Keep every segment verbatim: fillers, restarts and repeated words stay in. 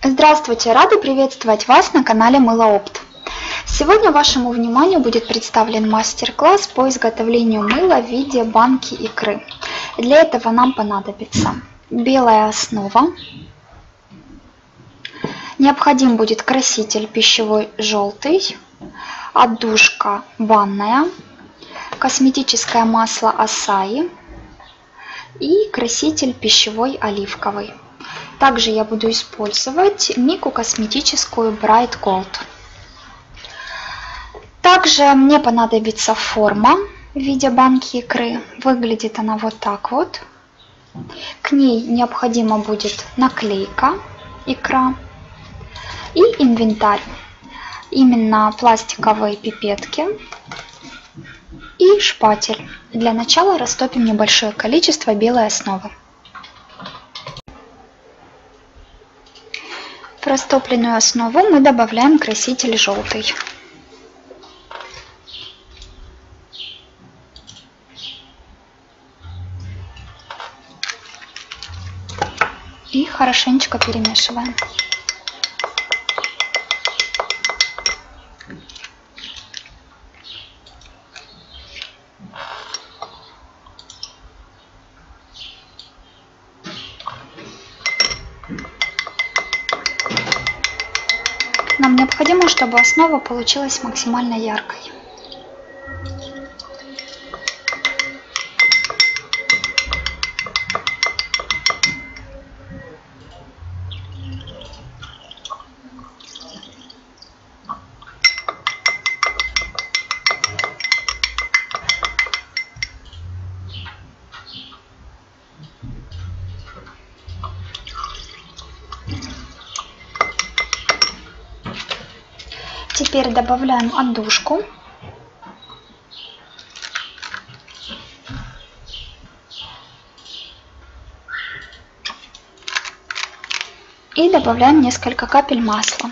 Здравствуйте! Рада приветствовать вас на канале Мылоопт. Сегодня вашему вниманию будет представлен мастер-класс по изготовлению мыла в виде банки икры. Для этого нам понадобится белая основа, необходим будет краситель пищевой желтый, отдушка банная, косметическое масло Асаи и краситель пищевой оливковый. Также я буду использовать мику косметическую Bright Gold. Также мне понадобится форма в виде банки икры. Выглядит она вот так вот. К ней необходима будет наклейка икра и инвентарь. Именно пластиковые пипетки и шпатель. Для начала растопим небольшое количество белой основы. В растопленную основу мы добавляем краситель желтый. И хорошенечко перемешиваем. Нам необходимо, чтобы основа получилась максимально яркой. Теперь добавляем отдушку. И добавляем несколько капель масла.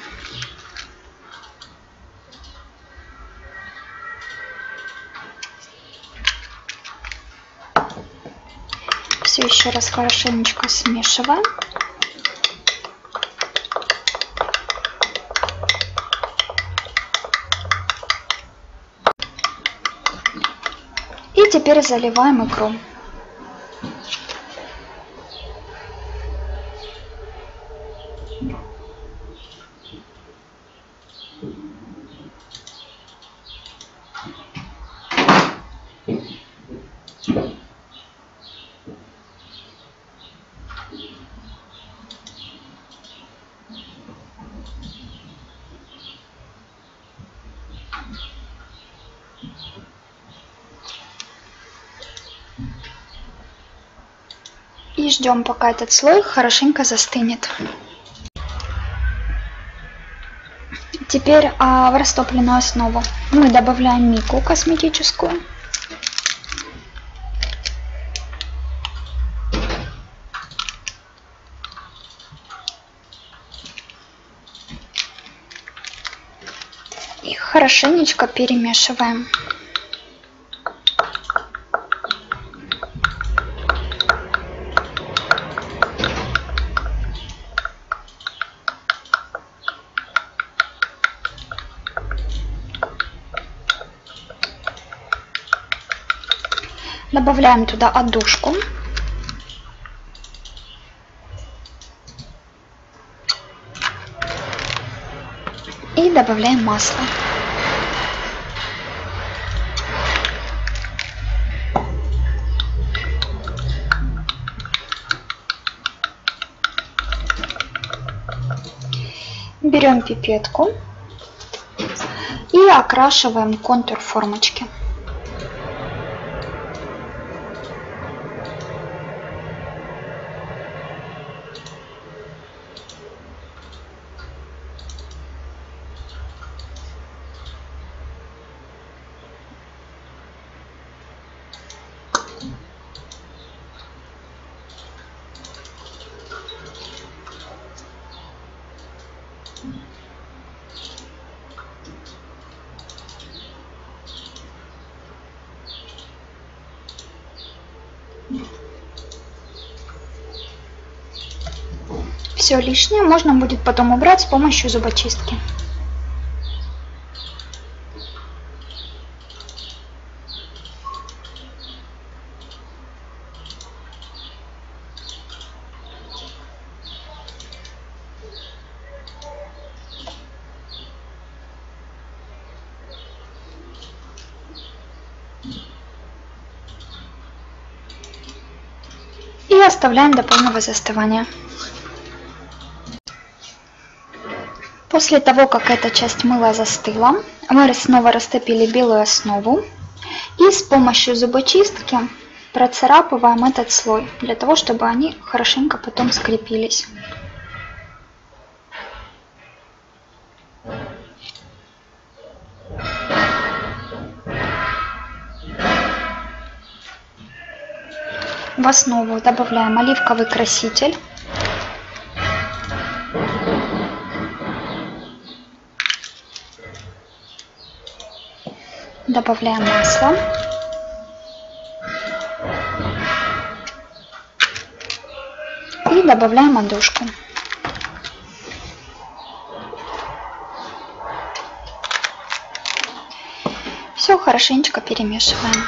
Все еще раз хорошенечко смешиваем. И теперь заливаем икру. И ждем, пока этот слой хорошенько застынет. Теперь а, в растопленную основу мы добавляем мику косметическую. И хорошенечко перемешиваем. Добавляем туда отдушку. И добавляем масло. Берем пипетку и окрашиваем контур формочки. Все лишнее можно будет потом убрать с помощью зубочистки. И оставляем до полного застывания. После того, как эта часть мыла застыла, мы снова растопили белую основу и с помощью зубочистки процарапываем этот слой, для того, чтобы они хорошенько потом скрепились. В основу добавляем оливковый краситель. Добавляем масло. И добавляем отдушку. Все хорошенечко перемешиваем.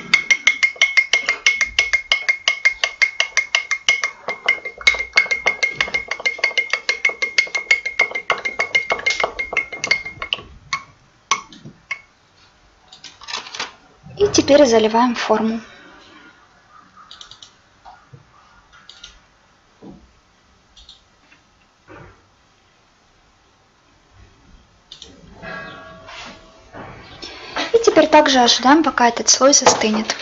И теперь заливаем форму. И теперь также ожидаем, пока этот слой застынет.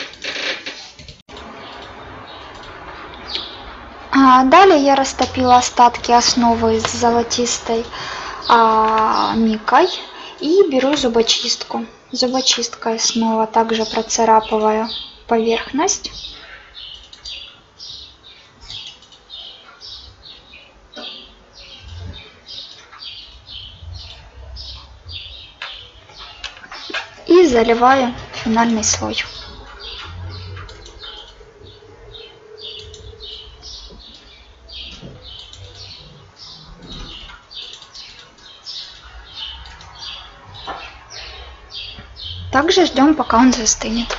А далее я растопила остатки основы с золотистой а, микой и беру зубочистку. Зубочисткой снова также процарапываю поверхность. И заливаю финальный слой. Также ждем, пока он застынет.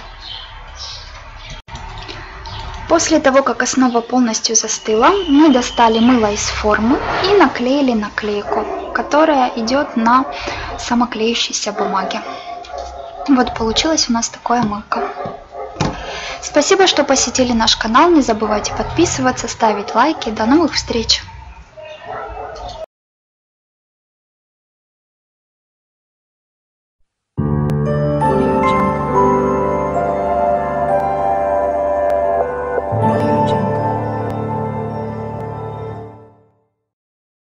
После того, как основа полностью застыла, мы достали мыло из формы и наклеили наклейку, которая идет на самоклеющейся бумаге. Вот получилось у нас такое мылко. Спасибо, что посетили наш канал. Не забывайте подписываться, ставить лайки. До новых встреч!